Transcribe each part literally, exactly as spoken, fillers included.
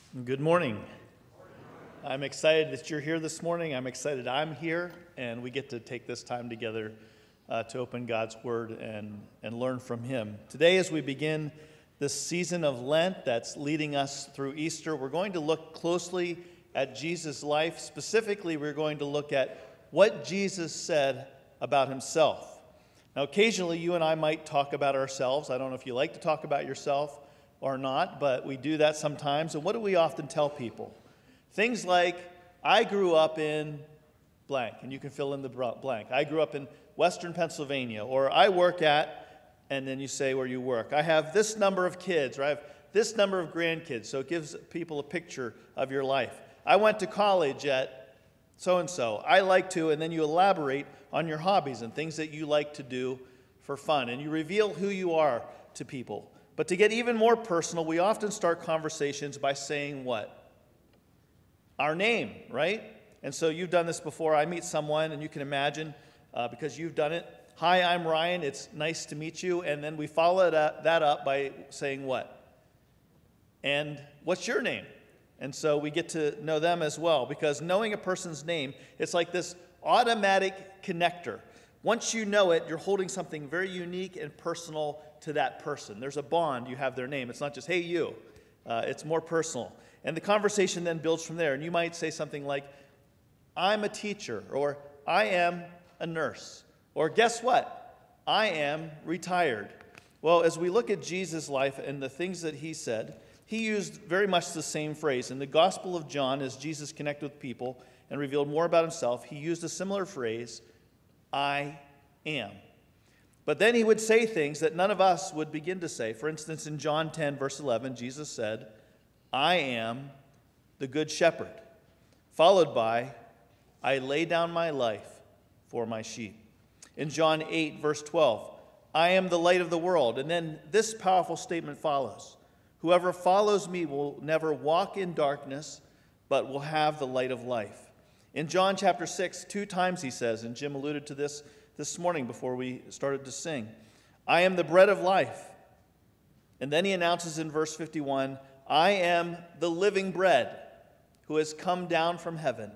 Good morning. I'm excited that you're here this morning. I'm excited I'm here, and we get to take this time together uh, to open God's Word and, and learn from Him. Today, as we begin this season of Lent that's leading us through Easter, we're going to look closely at Jesus' life. Specifically, we're going to look at what Jesus said about Himself. Now, occasionally, you and I might talk about ourselves. I don't know if you like to talk about yourself or not, but we do that sometimes. And what do we often tell people? Things like, I grew up in blank, and you can fill in the blank. I grew up in Western Pennsylvania, or I work at, and then you say where you work. I have this number of kids, or I have this number of grandkids, so it gives people a picture of your life. I went to college at so-and-so. I like to, and then you elaborate on your hobbies and things that you like to do for fun, and you reveal who you are to people. But to get even more personal, we often start conversations by saying what? Our name, right? And so you've done this before. I meet someone, and you can imagine, uh, because you've done it, hi, I'm Ryan, it's nice to meet you. And then we follow that, that up by saying what? And what's your name? And so we get to know them as well, because knowing a person's name, it's like this automatic connector. Once you know it, you're holding something very unique and personal to that person. There's a bond, you have their name. It's not just, hey, you. Uh, it's more personal. And the conversation then builds from there. And you might say something like, I'm a teacher, or I am a nurse, or guess what? I am retired. Well, as we look at Jesus' life and the things that he said, he used very much the same phrase. In the Gospel of John, as Jesus connected with people and revealed more about himself, he used a similar phrase, I am. But then he would say things that none of us would begin to say. For instance, in John ten, verse eleven, Jesus said, I am the good shepherd, followed by, I lay down my life for my sheep. In John eight, verse twelve, I am the light of the world. And then this powerful statement follows. Whoever follows me will never walk in darkness, but will have the light of life. In John chapter six, two times he says, and Jim alluded to this this morning before we started to sing, I am the bread of life. And then he announces in verse fifty-one, I am the living bread who has come down from heaven.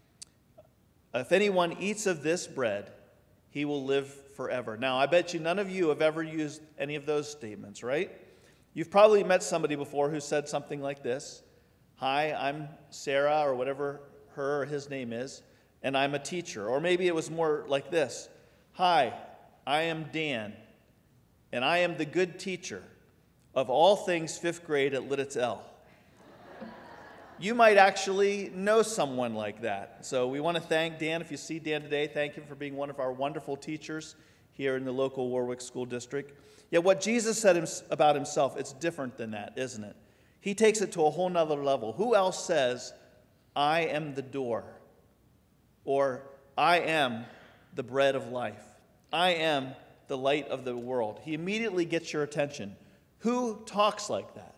If anyone eats of this bread, he will live forever. Now, I bet you none of you have ever used any of those statements, right? You've probably met somebody before who said something like this, hi, I'm Sarah, or whatever her or his name is, and I'm a teacher. Or maybe it was more like this, hi, I am Dan, and I am the good teacher of all things fifth grade at Lidditz L. You might actually know someone like that. So we want to thank Dan. If you see Dan today, thank him for being one of our wonderful teachers here in the local Warwick School District. Yet what Jesus said about himself, it's different than that, isn't it? He takes it to a whole nother level. Who else says, I am the door, or I am the bread of life, I am the light of the world? He immediately gets your attention. Who talks like that?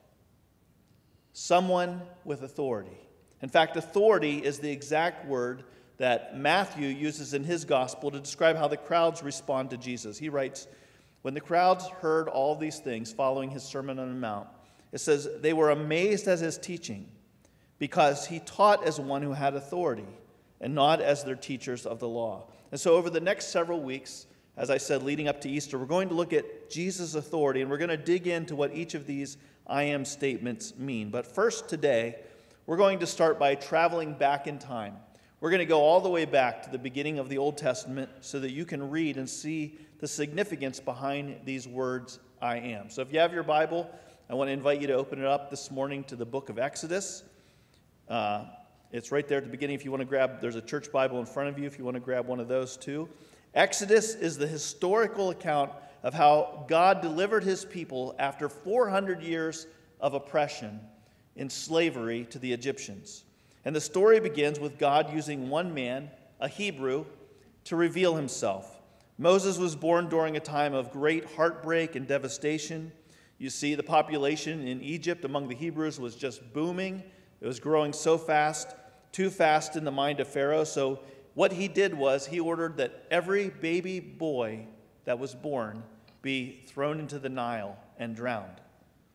Someone with authority. In fact, authority is the exact word that Matthew uses in his gospel to describe how the crowds respond to Jesus. He writes, when the crowds heard all these things following his Sermon on the Mount, it says, they were amazed at his teaching, because he taught as one who had authority and not as their teachers of the law. And so over the next several weeks, as I said, leading up to Easter, we're going to look at Jesus' authority, and we're going to dig into what each of these I am statements mean. But first today, we're going to start by traveling back in time. We're going to go all the way back to the beginning of the Old Testament so that you can read and see the significance behind these words, I am. So if you have your Bible, I want to invite you to open it up this morning to the book of Exodus. Uh, it's right there at the beginning if you want to grab, there's a church Bible in front of you if you want to grab one of those too. Exodus is the historical account of how God delivered his people after four hundred years of oppression in slavery to the Egyptians. And the story begins with God using one man, a Hebrew, to reveal himself. Moses was born during a time of great heartbreak and devastation. You see, the population in Egypt among the Hebrews was just booming. It was growing so fast, too fast in the mind of Pharaoh. So what he did was he ordered that every baby boy that was born be thrown into the Nile and drowned.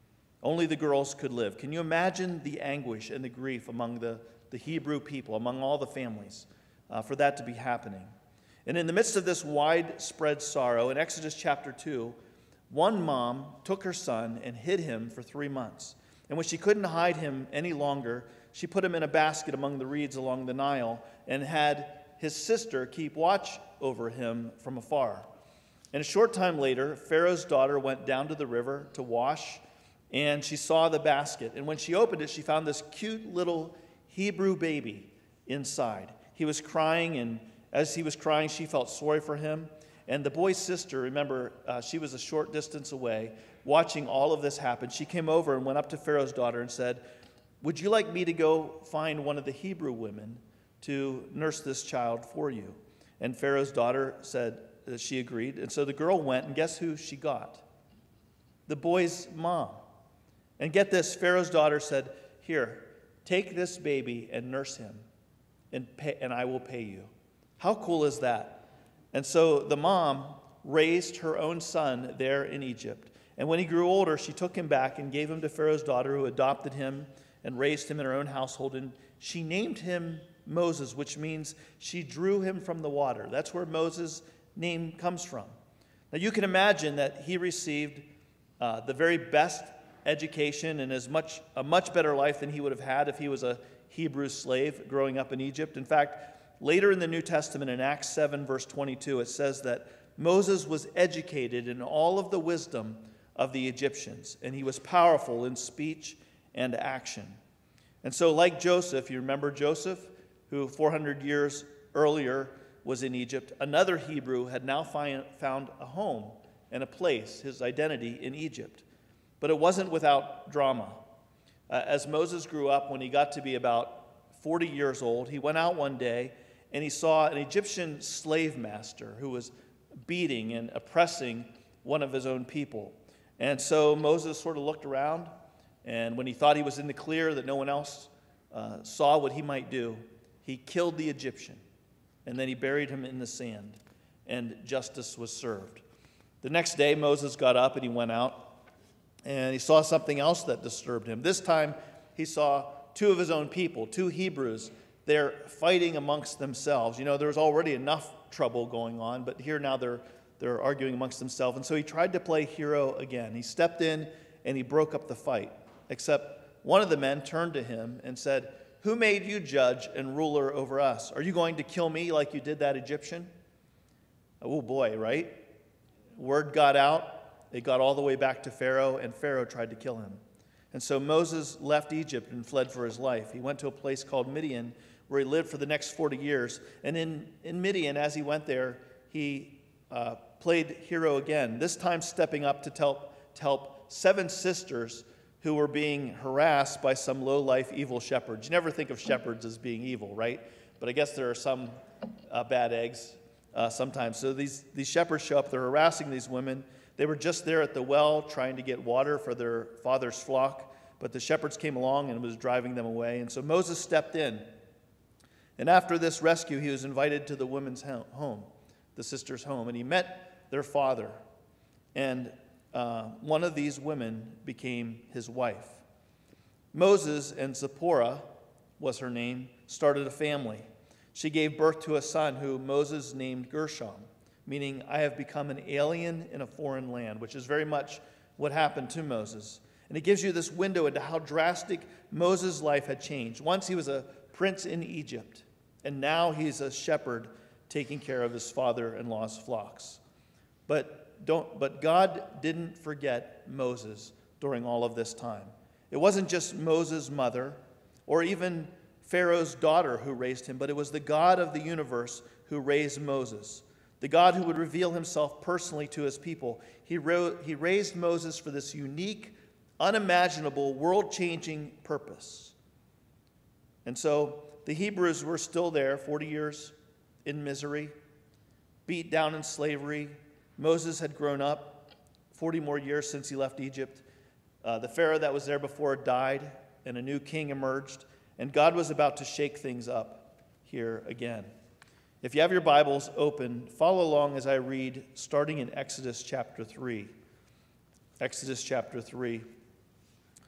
Only the girls could live. Can you imagine the anguish and the grief among the, the Hebrew people, among all the families, uh, for that to be happening? And in the midst of this widespread sorrow, in Exodus chapter two, one mom took her son and hid him for three months. And when she couldn't hide him any longer, she put him in a basket among the reeds along the Nile and had his sister keep watch over him from afar. And a short time later, Pharaoh's daughter went down to the river to wash, and she saw the basket. And when she opened it, she found this cute little Hebrew baby inside. He was crying, and as he was crying, she felt sorry for him. And the boy's sister, remember, uh, she was a short distance away, watching all of this happen. She came over and went up to Pharaoh's daughter and said, "Would you like me to go find one of the Hebrew women to nurse this child for you?" And Pharaoh's daughter said that she agreed. And so the girl went, and guess who she got? The boy's mom. And get this, Pharaoh's daughter said, "Here, take this baby and nurse him, and, pay, and I will pay you." How cool is that? And so the mom raised her own son there in Egypt. And when he grew older, she took him back and gave him to Pharaoh's daughter, who adopted him and raised him in her own household. And she named him Moses, which means she drew him from the water. That's where Moses' name comes from. Now you can imagine that he received uh, the very best education and as much a much better life than he would have had if he was a Hebrew slave growing up in Egypt. In fact, later in the New Testament, in Acts seven, verse twenty-two, it says that Moses was educated in all of the wisdom of the Egyptians, and he was powerful in speech and action. And so, like Joseph, you remember Joseph, who four hundred years earlier was in Egypt, another Hebrew had now find, found a home and a place, his identity in Egypt. But it wasn't without drama. Uh, as Moses grew up, when he got to be about forty years old, he went out one day and he saw an Egyptian slave master who was beating and oppressing one of his own people. And so Moses sort of looked around, and when he thought he was in the clear, that no one else uh, saw what he might do, he killed the Egyptian, and then he buried him in the sand, and justice was served. The next day, Moses got up and he went out, and he saw something else that disturbed him. This time, he saw two of his own people, two Hebrews. They're fighting amongst themselves. You know, there was already enough trouble going on, but here now they're they're arguing amongst themselves. And so he tried to play hero again. He stepped in and he broke up the fight, except one of the men turned to him and said, "Who made you judge and ruler over us? Are you going to kill me like you did that Egyptian?" Oh boy, right? Word got out. It got all the way back to Pharaoh, and Pharaoh tried to kill him. And so Moses left Egypt and fled for his life. He went to a place called Midian, where he lived for the next forty years. And in, in Midian, as he went there, he uh, played hero again, this time stepping up to help, to help seven sisters who were being harassed by some low-life evil shepherds. You never think of shepherds as being evil, right? But I guess there are some uh, bad eggs uh, sometimes. So these, these shepherds show up. They're harassing these women. They were just there at the well trying to get water for their father's flock, but the shepherds came along and was driving them away. And so Moses stepped in. And after this rescue, he was invited to the women's home, the sister's home, and he met their father. And uh, one of these women became his wife. Moses, and Zipporah was her name, started a family. She gave birth to a son who Moses named Gershom, meaning I have become an alien in a foreign land, which is very much what happened to Moses. And it gives you this window into how drastic Moses' life had changed. Once he was a prince in Egypt, and now he's a shepherd taking care of his father-in-law's flocks. But don't. But God didn't forget Moses during all of this time. It wasn't just Moses' mother or even Pharaoh's daughter who raised him, but it was the God of the universe who raised Moses, the God who would reveal himself personally to his people. He, ro- he raised Moses for this unique, unimaginable, world-changing purpose. And so the Hebrews were still there, forty years in misery, beat down in slavery. Moses had grown up, forty more years since he left Egypt. Uh, the Pharaoh that was there before died, and a new king emerged, and God was about to shake things up here again. If you have your Bibles open, follow along as I read, starting in Exodus chapter three. Exodus chapter three.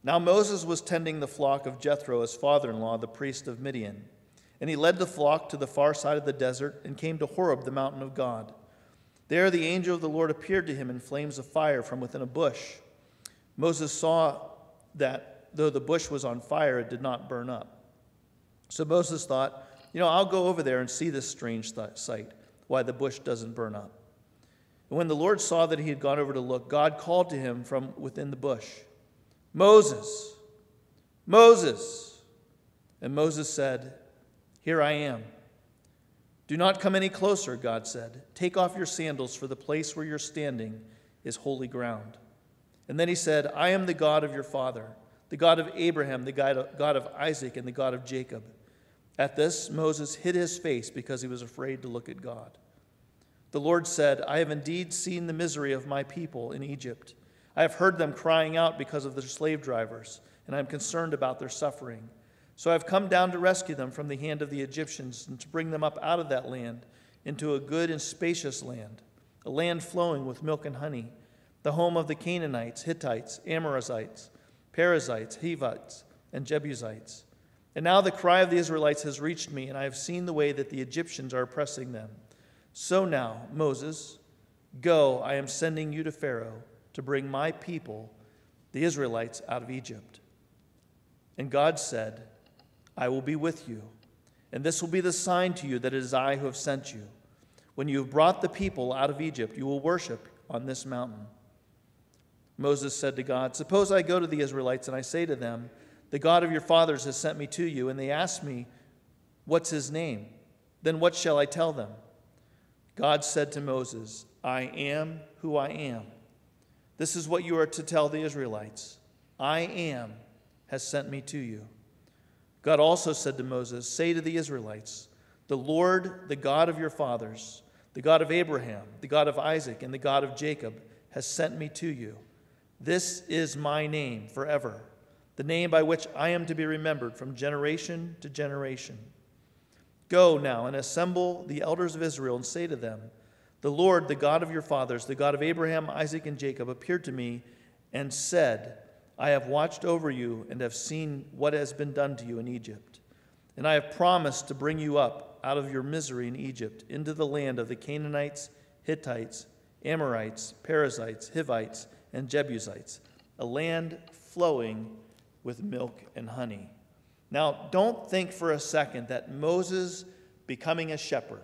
Now Moses was tending the flock of Jethro, his father-in-law, the priest of Midian. And he led the flock to the far side of the desert and came to Horeb, the mountain of God. There the angel of the Lord appeared to him in flames of fire from within a bush. Moses saw that though the bush was on fire, it did not burn up. So Moses thought, you know, I'll go over there and see this strange th- sight, why the bush doesn't burn up. And when the Lord saw that he had gone over to look, God called to him from within the bush, Moses, Moses. And Moses said, Here I am. Do not come any closer, God said. Take off your sandals, for the place where you're standing is holy ground. And then he said, I am the God of your father, the God of Abraham, the God of Isaac, and the God of Jacob. At this, Moses hid his face because he was afraid to look at God. The Lord said, I have indeed seen the misery of my people in Egypt. I have heard them crying out because of their slave drivers, and I am concerned about their suffering. So I have come down to rescue them from the hand of the Egyptians and to bring them up out of that land into a good and spacious land, a land flowing with milk and honey, the home of the Canaanites, Hittites, Amorites, Perizzites, Hivites, and Jebusites. And now the cry of the Israelites has reached me, and I have seen the way that the Egyptians are oppressing them. So now, Moses, go, I am sending you to Pharaoh to bring my people, the Israelites, out of Egypt. And God said, I will be with you, and this will be the sign to you that it is I who have sent you. When you have brought the people out of Egypt, you will worship on this mountain. Moses said to God, Suppose I go to the Israelites and I say to them, The God of your fathers has sent me to you, and they ask me, What's his name? Then what shall I tell them? God said to Moses, I am who I am. This is what you are to tell the Israelites. I am has sent me to you. God also said to Moses, Say to the Israelites, The Lord, the God of your fathers, the God of Abraham, the God of Isaac, and the God of Jacob, has sent me to you. This is my name forever, the name by which I am to be remembered from generation to generation. Go now and assemble the elders of Israel and say to them, The Lord, the God of your fathers, the God of Abraham, Isaac, and Jacob, appeared to me and said, I have watched over you and have seen what has been done to you in Egypt. And I have promised to bring you up out of your misery in Egypt into the land of the Canaanites, Hittites, Amorites, Perizzites, Hivites, and Jebusites, a land flowing with milk and honey. Now, don't think for a second that Moses becoming a shepherd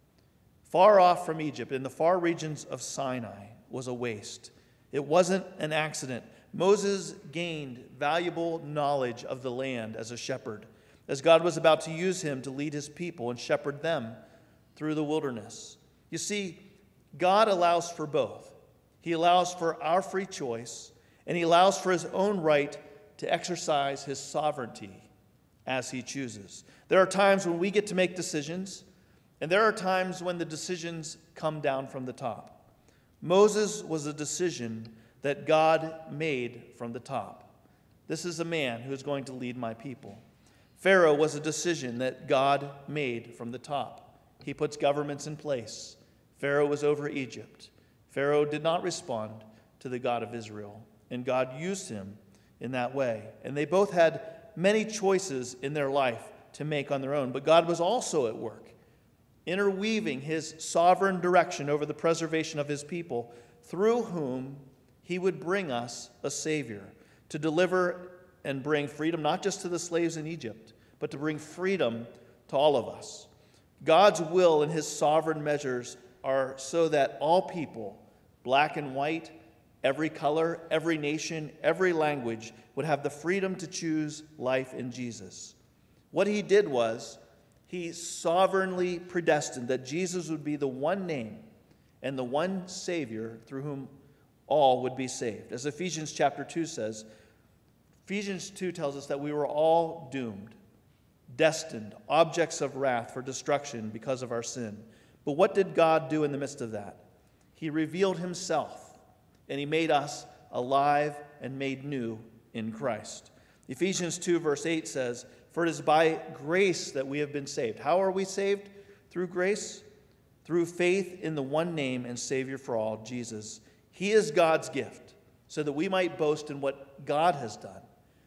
far off from Egypt in the far regions of Sinai was a waste. It wasn't an accident. Moses gained valuable knowledge of the land as a shepherd, as God was about to use him to lead his people and shepherd them through the wilderness. You see, God allows for both. He allows for our free choice, and he allows for his own right to exercise his sovereignty as he chooses. There are times when we get to make decisions, and there are times when the decisions come down from the top. Moses was a decision that God made from the top. This is a man who is going to lead my people. Pharaoh was a decision that God made from the top. He puts governments in place. Pharaoh was over Egypt. Pharaoh did not respond to the God of Israel, and God used him in that way. And they both had many choices in their life to make on their own, but God was also at work, interweaving his sovereign direction over the preservation of his people, through whom he would bring us a Savior to deliver and bring freedom, not just to the slaves in Egypt, but to bring freedom to all of us. God's will and his sovereign measures are so that all people, black and white, every color, every nation, every language, would have the freedom to choose life in Jesus. What he did was, he sovereignly predestined that Jesus would be the one name and the one Savior through whom all would be saved. As Ephesians chapter two says, Ephesians two tells us that we were all doomed, destined, objects of wrath for destruction because of our sin. But what did God do in the midst of that? He revealed himself, and he made us alive and made new in Christ. Ephesians two verse eight says, For it is by grace that we have been saved. How are we saved? Through grace? Through faith in the one name and Savior for all, Jesus. He is God's gift, so that we might boast in what God has done.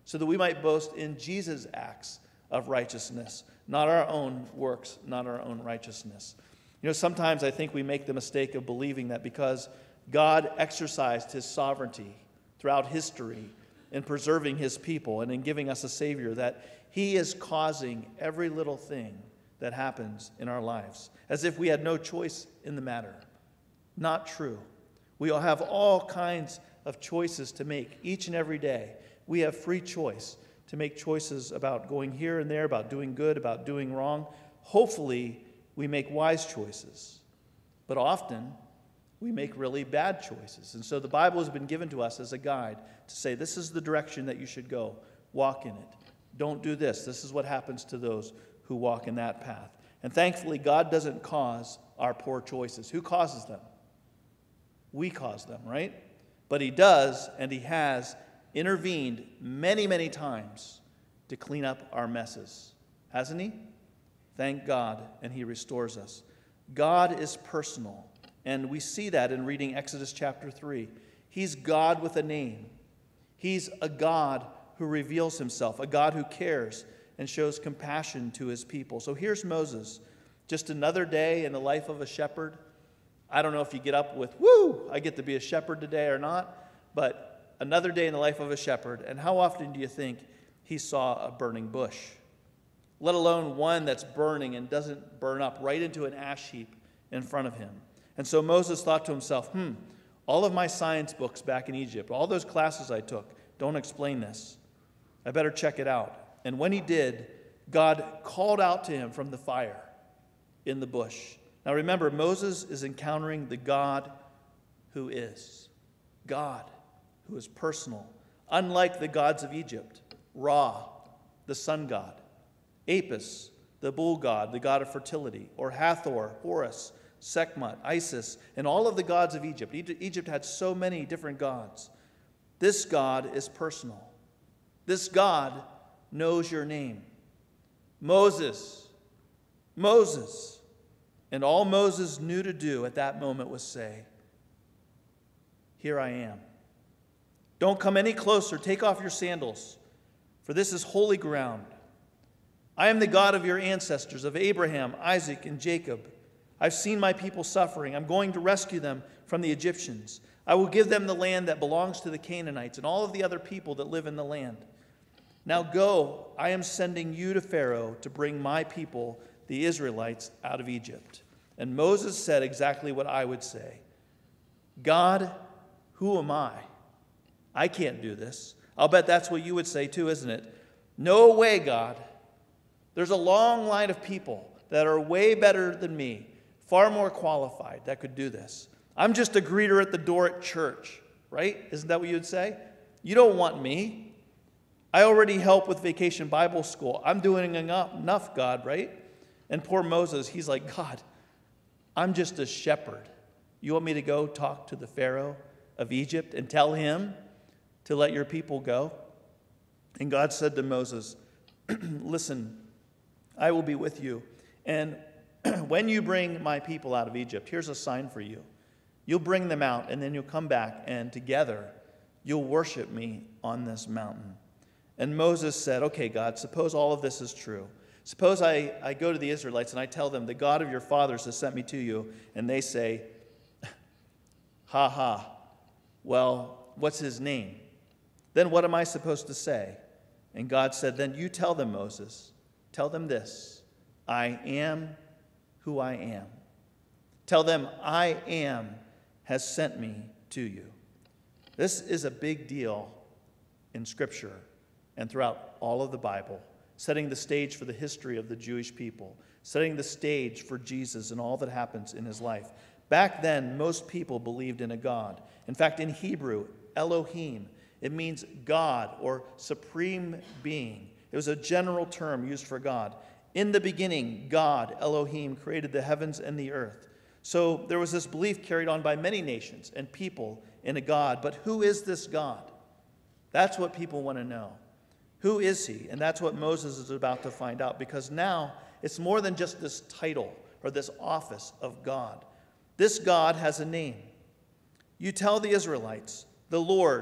so that we might boast in Jesus' acts of righteousness, not our own works, not our own righteousness. You know, sometimes I think we make the mistake of believing that because God exercised his sovereignty throughout history in preserving his people and in giving us a Savior, that he is causing every little thing that happens in our lives, as if we had no choice in the matter. Not true. We all have all kinds of choices to make each and every day. We have free choice to make choices about going here and there, about doing good, about doing wrong. Hopefully, we make wise choices. But often, we make really bad choices. And so the Bible has been given to us as a guide to say, this is the direction that you should go. Walk in it. Don't do this. This is what happens to those who walk in that path. And thankfully, God doesn't cause our poor choices. Who causes them? We cause them, right? But he does, and he has intervened many, many times to clean up our messes. Hasn't he? Thank God, and he restores us. God is personal, and we see that in reading Exodus chapter three. He's God with a name. He's a God who reveals himself, a God who cares and shows compassion to his people. So here's Moses, just another day in the life of a shepherd. I don't know if you get up with, woo, I get to be a shepherd today or not, but another day in the life of a shepherd. And how often do you think he saw a burning bush? Let alone one that's burning and doesn't burn up right into an ash heap in front of him. And so Moses thought to himself, hmm, all of my science books back in Egypt, all those classes I took, don't explain this. I better check it out. And when he did, God called out to him from the fire in the bush. Now remember, Moses is encountering the God who is. God who is personal. Unlike the gods of Egypt, Ra, the sun god, Apis, the bull god, the god of fertility, or Hathor, Horus, Sekhmet, Isis, and all of the gods of Egypt. Egypt had so many different gods. This God is personal. This God knows your name. Moses, Moses. And all Moses knew to do at that moment was say, here I am. Don't come any closer. Take off your sandals, for this is holy ground. I am the God of your ancestors, of Abraham, Isaac, and Jacob. I've seen my people suffering. I'm going to rescue them from the Egyptians. I will give them the land that belongs to the Canaanites and all of the other people that live in the land. Now go, I am sending you to Pharaoh to bring my people, the Israelites, out of Egypt. And Moses said exactly what I would say. God, who am I? I can't do this. I'll bet that's what you would say too, isn't it? No way, God. There's a long line of people that are way better than me, far more qualified, that could do this. I'm just a greeter at the door at church, right? Isn't that what you'd say? You don't want me. I already help with Vacation Bible School. I'm doing enough, God, right? And poor Moses, he's like, God, I'm just a shepherd. You want me to go talk to the Pharaoh of Egypt and tell him to let your people go? And God said to Moses, listen, I will be with you. And when you bring my people out of Egypt, here's a sign for you. You'll bring them out, and then you'll come back, and together you'll worship me on this mountain. And Moses said, okay, God, suppose all of this is true. Suppose I, I go to the Israelites and I tell them, the God of your fathers has sent me to you, and they say, ha ha, well, what's his name? Then what am I supposed to say? And God said, then you tell them, Moses, tell them this, I am who I am. Tell them, I am has sent me to you. This is a big deal in Scripture and throughout all of the Bible, setting the stage for the history of the Jewish people, setting the stage for Jesus and all that happens in his life. Back then, most people believed in a God. In fact, in Hebrew, Elohim, it means God or supreme being. It was a general term used for God. In the beginning, God, Elohim, created the heavens and the earth. So there was this belief carried on by many nations and people in a God. But who is this God? That's what people want to know. Who is he? And that's what Moses is about to find out, because now it's more than just this title or this office of God. This God has a name. You tell the Israelites, the Lord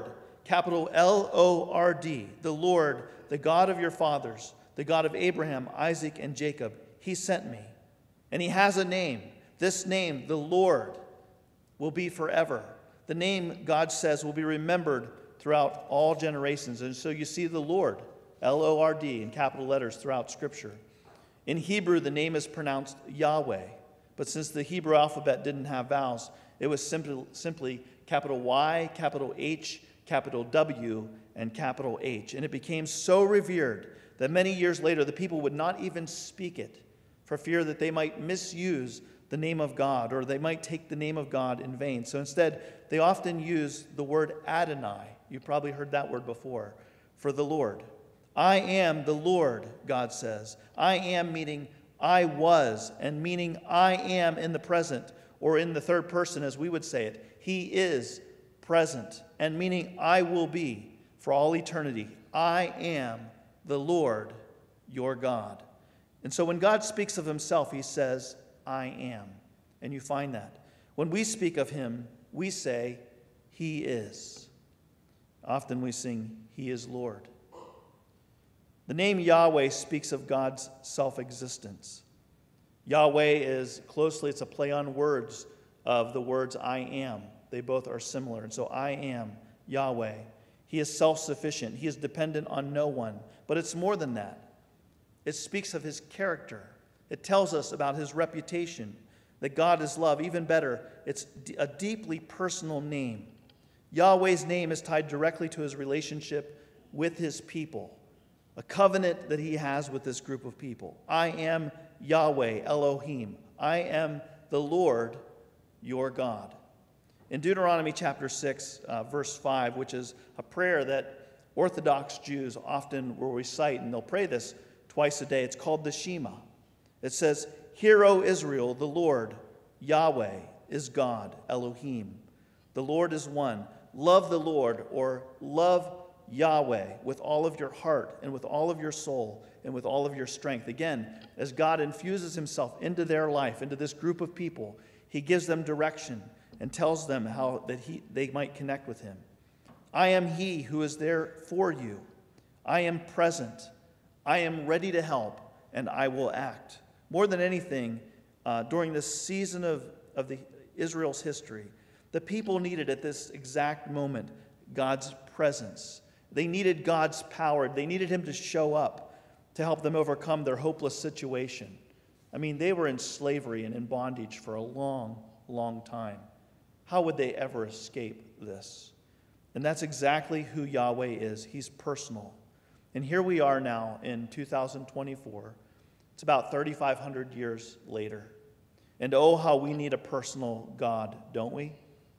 capital L O R D, the Lord, the God of your fathers, the God of Abraham, Isaac, and Jacob. He sent me. And he has a name. This name, the Lord, will be forever. The name, God says, will be remembered throughout all generations. And so you see the Lord, L O R D, in capital letters throughout Scripture. In Hebrew, the name is pronounced Yahweh. But since the Hebrew alphabet didn't have vowels, it was simply, simply capital Y, capital H, capital W, and capital H. And it became so revered that many years later, the people would not even speak it for fear that they might misuse the name of God, or they might take the name of God in vain. So instead, they often use the word Adonai. You've probably heard that word before, for the Lord. I am the Lord, God says. I am meaning I was, and meaning I am in the present, or in the third person as we would say it. He is present, and meaning I will be for all eternity. I am the Lord, your God. And so when God speaks of himself, he says, I am. And you find that. When we speak of him, we say, he is. Often we sing, he is Lord. The name Yahweh speaks of God's self-existence. Yahweh is closely, it's a play on words of the words I am. They both are similar. And so I am Yahweh. He is self-sufficient. He is dependent on no one. But it's more than that. It speaks of his character. It tells us about his reputation, that God is love. Even better, it's a deeply personal name. Yahweh's name is tied directly to his relationship with his people, a covenant that he has with this group of people. I am Yahweh, Elohim. I am the Lord, your God. In Deuteronomy chapter six, uh, verse five, which is a prayer that Orthodox Jews often will recite, and they'll pray this twice a day. It's called the Shema. It says, Hear, O Israel, the Lord, Yahweh, is God, Elohim. The Lord is one. Love the Lord, or love Yahweh with all of your heart and with all of your soul and with all of your strength. Again, as God infuses himself into their life, into this group of people, he gives them direction and tells them how that he, they might connect with him. I am he who is there for you. I am present. I am ready to help, and I will act. More than anything, uh, during this season of, of the, Israel's history, the people needed at this exact moment God's presence. They needed God's power. They needed him to show up to help them overcome their hopeless situation. I mean, they were in slavery and in bondage for a long, long time. How would they ever escape this? And that's exactly who Yahweh is. He's personal. And here we are now in two thousand twenty-four. It's about thirty-five hundred years later. And oh, how we need a personal God, don't we?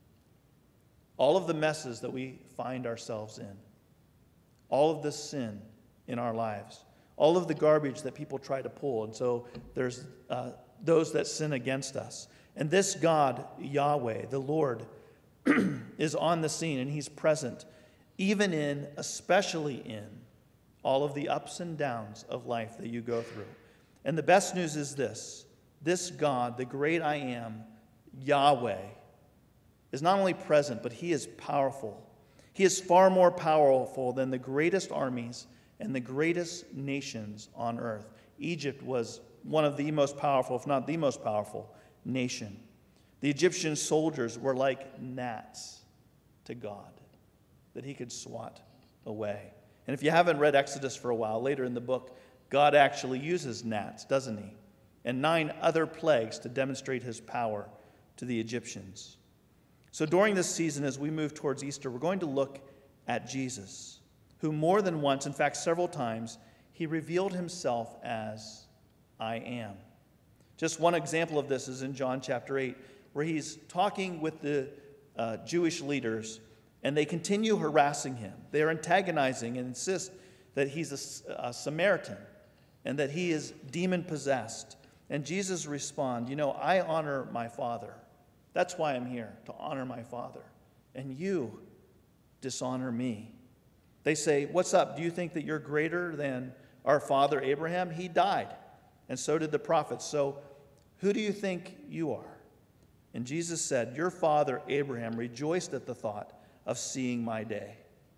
All of the messes that we find ourselves in, all of the sin in our lives, all of the garbage that people try to pull. And so there's uh, those that sin against us. And this God, Yahweh, the Lord, is on the scene, and he's present, even in, especially in, all of the ups and downs of life that you go through. And the best news is this: this God, the great I am, Yahweh, is not only present, but he is powerful. He is far more powerful than the greatest armies and the greatest nations on earth. Egypt was one of the most powerful, if not the most powerful, nation. The Egyptian soldiers were like gnats to God that he could swat away. And if you haven't read Exodus for a while, later in the book, God actually uses gnats, doesn't he? And nine other plagues to demonstrate his power to the Egyptians. So during this season, as we move towards Easter, we're going to look at Jesus, who more than once, in fact several times, he revealed himself as I am. Just one example of this is in John chapter eight, where he's talking with the uh, Jewish leaders, and they continue harassing him. They are antagonizing and insist that he's a, a Samaritan and that he is demon-possessed. And Jesus responds, you know, I honor my Father. That's why I'm here, to honor my Father. And you dishonor me. They say, what's up? Do you think that you're greater than our father Abraham? He died, and so did the prophets. So who do you think you are? And Jesus said, your father Abraham rejoiced at the thought of seeing my day.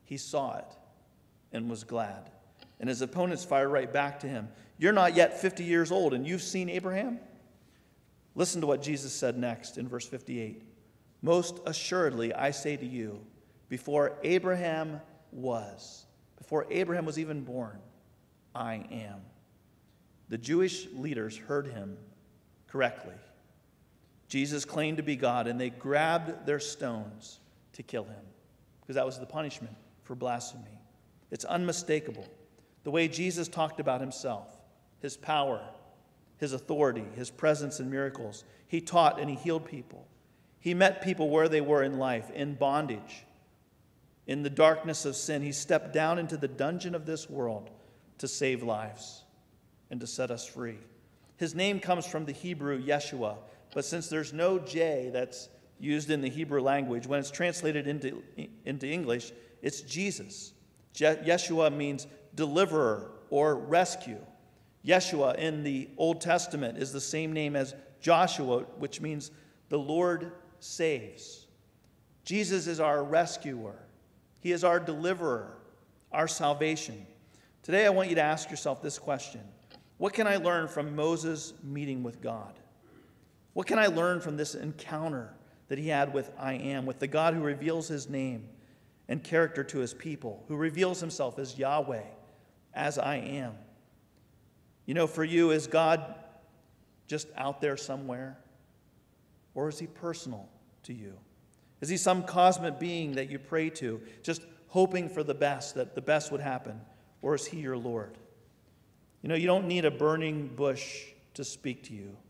He saw it and was glad. And his opponents fire right back to him. You're not yet fifty years old, and you've seen Abraham? Listen to what Jesus said next in verse fifty-eight. Most assuredly, I say to you, before Abraham was, before Abraham was even born, I am. The Jewish leaders heard him correctly. Jesus claimed to be God, and they grabbed their stones to kill him, because that was the punishment for blasphemy. It's unmistakable. The way Jesus talked about himself, his power, his authority, his presence and miracles. He taught and he healed people. He met people where they were in life, in bondage, in the darkness of sin. He stepped down into the dungeon of this world to save lives and to set us free. His name comes from the Hebrew Yeshua, but since there's no J that's used in the Hebrew language, when it's translated into, into English, it's Jesus. Je- Yeshua means deliverer or rescue. Yeshua in the Old Testament is the same name as Joshua, which means the Lord saves. Jesus is our rescuer. He is our deliverer, our salvation. Today I want you to ask yourself this question. What can I learn from Moses' meeting with God? What can I learn from this encounter that he had with I Am, with the God who reveals his name and character to his people, who reveals himself as Yahweh, as I Am? You know, for you, is God just out there somewhere? Or is he personal to you? Is he some cosmic being that you pray to, just hoping for the best, that the best would happen? Or is he your Lord? You know, you don't need a burning bush to speak to you.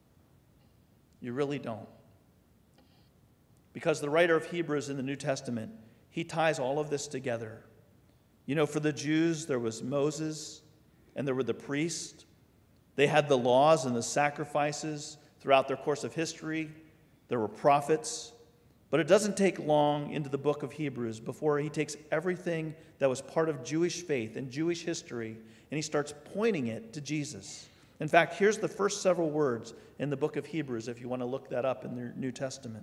You really don't. Because the writer of Hebrews in the New Testament, he ties all of this together. You know, for the Jews, there was Moses, and there were the priests. They had the laws and the sacrifices throughout their course of history. There were prophets. But it doesn't take long into the book of Hebrews before he takes everything that was part of Jewish faith and Jewish history, and he starts pointing it to Jesus. In fact, here's the first several words in the book of Hebrews, if you want to look that up in the New Testament.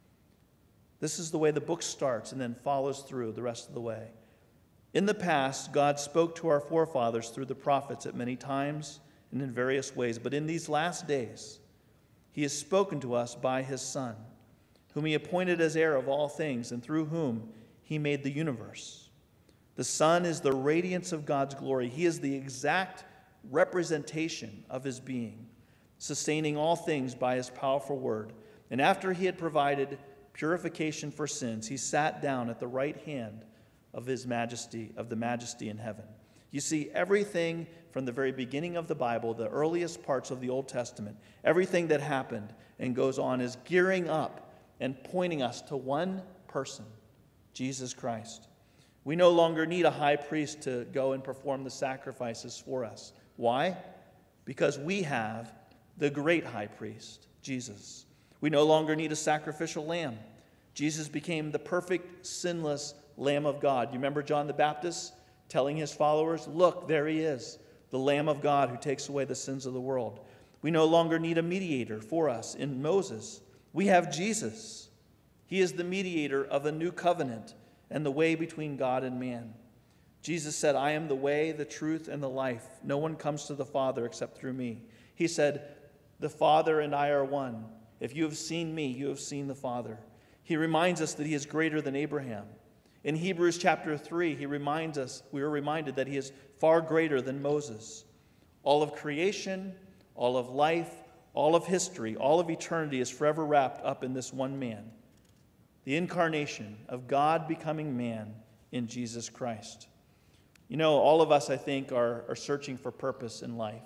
This is the way the book starts and then follows through the rest of the way. In the past, God spoke to our forefathers through the prophets at many times and in various ways, but in these last days, he has spoken to us by his Son, whom he appointed as heir of all things, and through whom he made the universe. The Son is the radiance of God's glory. He is the exact representation of his being, sustaining all things by his powerful word. And after he had provided purification for sins, he sat down at the right hand of his majesty, of the majesty in heaven. You see, everything from the very beginning of the Bible, the earliest parts of the Old Testament, everything that happened and goes on is gearing up and pointing us to one person, Jesus Christ. We no longer need a high priest to go and perform the sacrifices for us. Why? Because we have the great high priest, Jesus. We no longer need a sacrificial lamb. Jesus became the perfect, sinless Lamb of God. You remember John the Baptist telling his followers, look, there he is, the Lamb of God who takes away the sins of the world. We no longer need a mediator for us in Moses. We have Jesus. He is the mediator of a new covenant and the way between God and man. Jesus said, I am the way, the truth, and the life. No one comes to the Father except through me. He said, the Father and I are one. If you have seen me, you have seen the Father. He reminds us that he is greater than Abraham. In Hebrews chapter three, he reminds us, we are reminded that he is far greater than Moses. All of creation, all of life, all of history, all of eternity is forever wrapped up in this one man, the incarnation of God becoming man in Jesus Christ. You know, all of us, I think, are, are searching for purpose in life.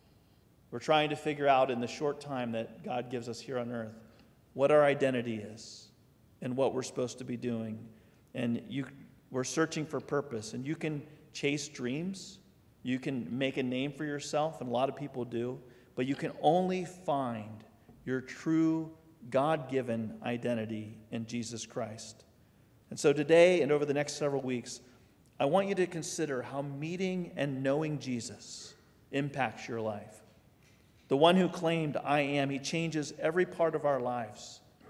We're trying to figure out in the short time that God gives us here on earth what our identity is and what we're supposed to be doing. And you, we're searching for purpose. And you can chase dreams. You can make a name for yourself, and a lot of people do. But you can only find your true God-given identity in Jesus Christ. And so today and over the next several weeks, I want you to consider how meeting and knowing Jesus impacts your life. The one who claimed, I am, he changes every part of our lives.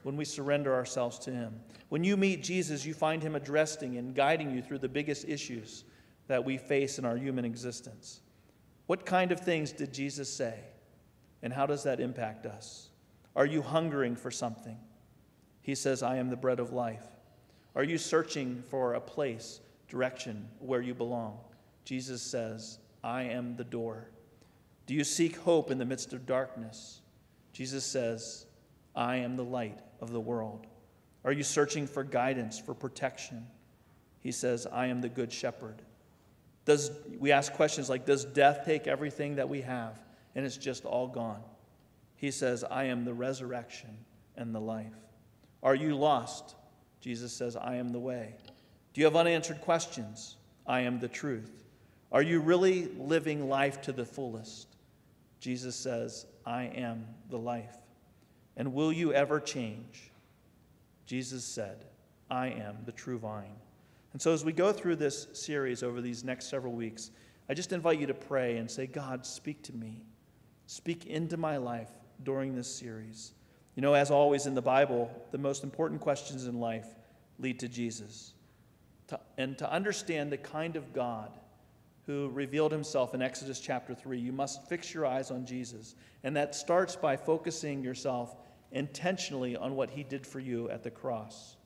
when we surrender ourselves to him. When you meet Jesus, you find him addressing and guiding you through the biggest issues that we face in our human existence. What kind of things did Jesus say? And how does that impact us? Are you hungering for something? He says, I am the bread of life. Are you searching for a place, direction, where you belong? Jesus says, I am the door. Do you seek hope in the midst of darkness? Jesus says, I am the light of the world. Are you searching for guidance, for protection? He says, I am the good shepherd. Does, we ask questions like, does death take everything that we have and it's just all gone? He says, I am the resurrection and the life. Are you lost? Jesus says, I am the way. Do you have unanswered questions? I am the truth. Are you really living life to the fullest? Jesus says, I am the life. And will you ever change? Jesus said, I am the true vine. And so as we go through this series over these next several weeks, I just invite you to pray and say, God, speak to me. Speak into my life during this series. You know, as always in the Bible, the most important questions in life lead to Jesus. To, and to understand the kind of God who revealed himself in Exodus chapter three, you must fix your eyes on Jesus. And that starts by focusing yourself intentionally on what he did for you at the cross.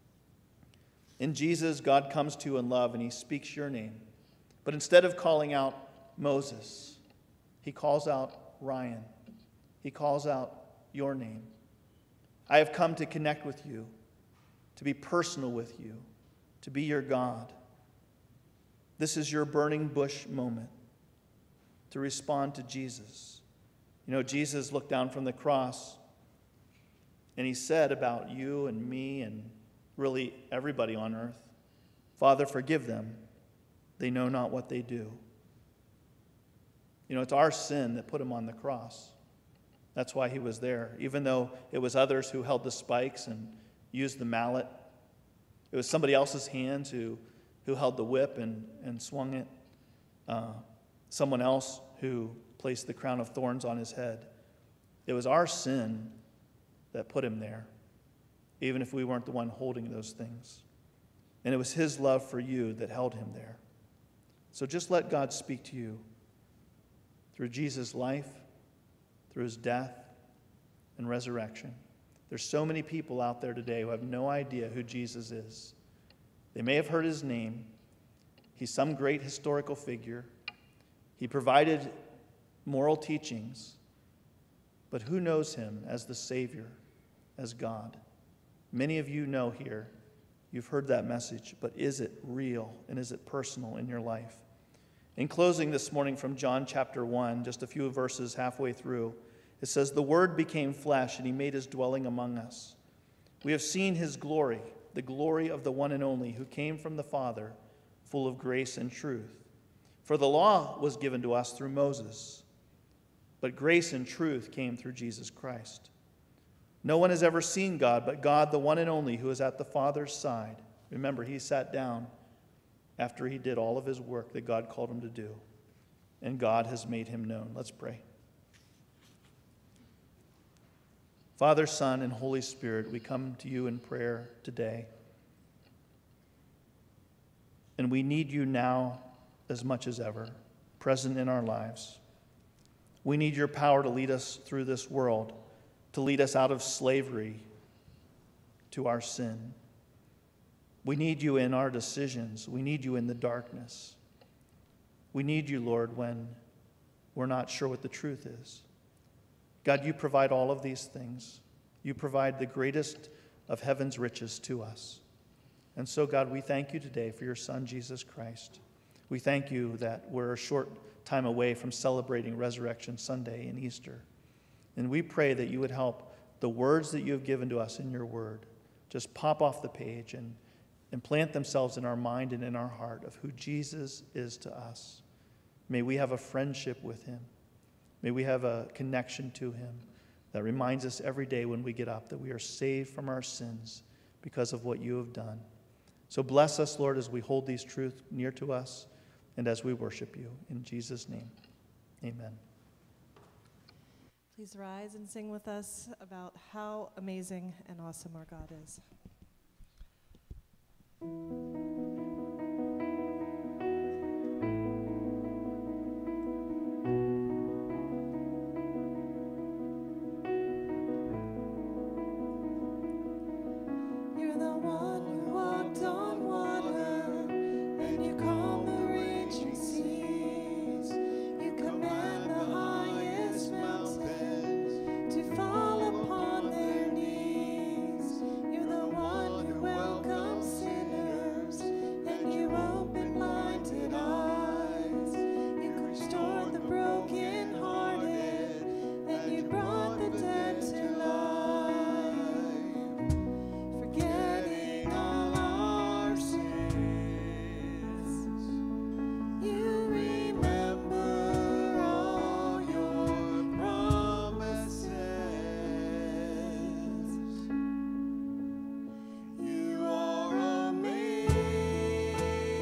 In Jesus, God comes to you in love and he speaks your name. But instead of calling out Moses, he calls out Ryan. He calls out your name. I have come to connect with you, to be personal with you, to be your God. This is your burning bush moment to respond to Jesus. You know, Jesus looked down from the cross and he said about you and me and really everybody on earth, Father, forgive them. They know not what they do. You know, it's our sin that put him on the cross. That's why he was there. Even though it was others who held the spikes and used the mallet, it was somebody else's hands who, who held the whip and, and swung it. Uh, someone else who placed the crown of thorns on his head. It was our sin that put him there, even if we weren't the one holding those things. And it was his love for you that held him there. So just let God speak to you through Jesus' life, through his death and resurrection. There's so many people out there today who have no idea who Jesus is. They may have heard his name. He's some great historical figure. He provided moral teachings. But who knows him as the Savior, as God? Many of you know here, you've heard that message, but is it real and is it personal in your life? In closing this morning from John chapter one, just a few verses halfway through, it says, the Word became flesh and he made his dwelling among us. We have seen his glory, the glory of the one and only who came from the Father, full of grace and truth. For the law was given to us through Moses, but grace and truth came through Jesus Christ. No one has ever seen God, but God, the one and only, who is at the Father's side. Remember, he sat down after he did all of his work that God called him to do, and God has made him known. Let's pray. Father, Son, and Holy Spirit, we come to you in prayer today. And we need you now as much as ever, present in our lives. We need your power to lead us through this world, to lead us out of slavery to our sin. We need you in our decisions. We need you in the darkness. We need you, Lord, when we're not sure what the truth is. God, you provide all of these things. You provide the greatest of heaven's riches to us. And so, God, we thank you today for your Son, Jesus Christ. We thank you that we're a short time away from celebrating Resurrection Sunday and Easter. And we pray that you would help the words that you have given to us in your word just pop off the page and, and plant themselves in our mind and in our heart of who Jesus is to us. May we have a friendship with him. May we have a connection to him that reminds us every day when we get up that we are saved from our sins because of what you have done. So bless us, Lord, as we hold these truths near to us and as we worship you. In Jesus' name, amen. Please rise and sing with us about how amazing and awesome our God is. You're the one who walked on water, and you calm the raging seas. You command the highest mountains to fall upon their knees. You're the one who welcomes sinners, and you open blinded eyes. You restored the brokenhearted, and you brought the dead to life. Forgetting all our sins, you remember all your promises. You are amazing,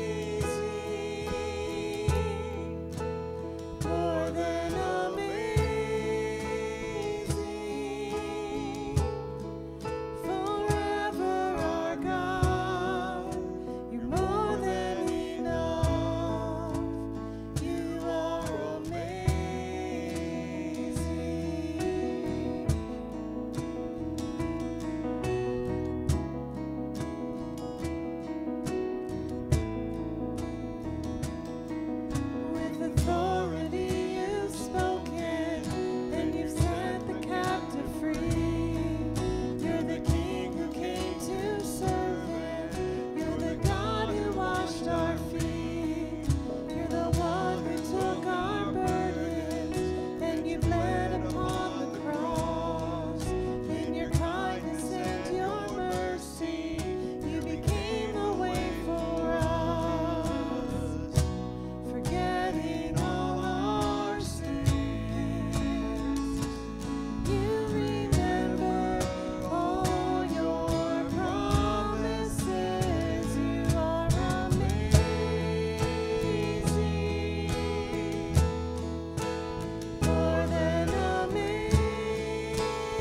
more than amazing. Forever our God, you're more than enough. You are amazing. With authority you've spoken, and you've set the captive free. You're the King who came to serve him. You're the God who washed our feet. You're the one who took our burdens, and you bled upon the cross. In your kindness and your mercy, you became the way for us. Forgetting all our sins, you remember all your promises. You are amazing, more than amazing.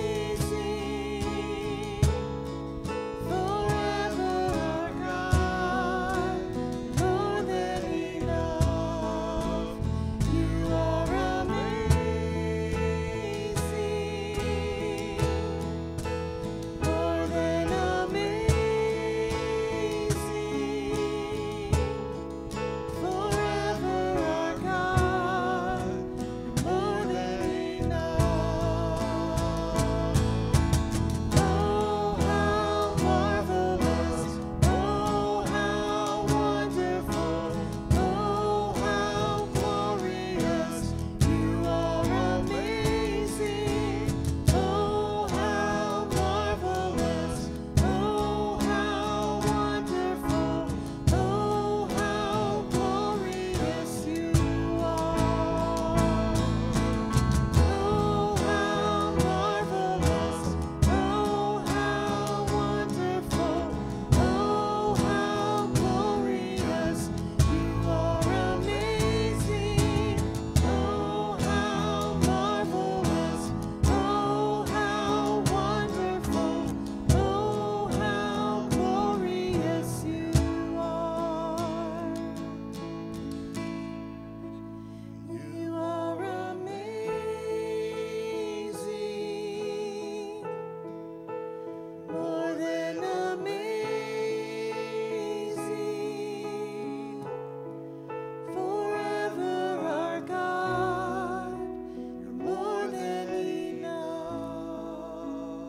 Forever our God, more than enough. You are amazing, more than amazing. Forever our God, more than enough. Oh, how marvelous, oh, how wonderful, oh, how glorious. You are amazing. Oh, how marvelous, oh, how wonderful, oh, how glorious you are. Oh, how marvelous, oh, how wonderful, oh, how glorious. You are amazing. Oh, how marvelous, oh, how wonderful, oh, how glorious you are. You are amazing, more than amazing. Forever our God, you're more than enough.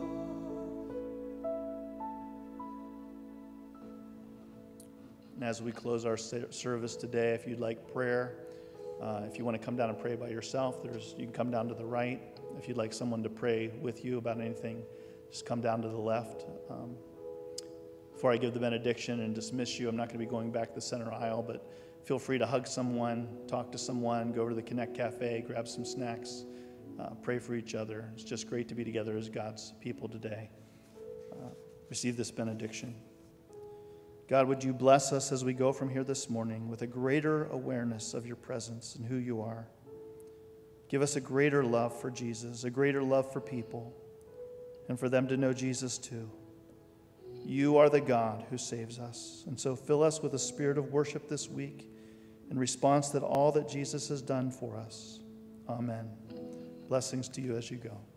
And as we close our ser- service today, if you'd like prayer, uh, if you want to come down and pray by yourself, there's you can come down to the right. If you'd like someone to pray with you about anything, just come down to the left. Um, before I give the benediction and dismiss you, I'm not going to be going back to the center aisle, but feel free to hug someone, talk to someone, go over to the Connect Cafe, grab some snacks, uh, pray for each other. It's just great to be together as God's people today. Uh, receive this benediction. God, would you bless us as we go from here this morning with a greater awareness of your presence and who you are. Give us a greater love for Jesus, a greater love for people, and for them to know Jesus too. You are the God who saves us. And so fill us with a spirit of worship this week in response to all that Jesus has done for us. Amen. Blessings to you as you go.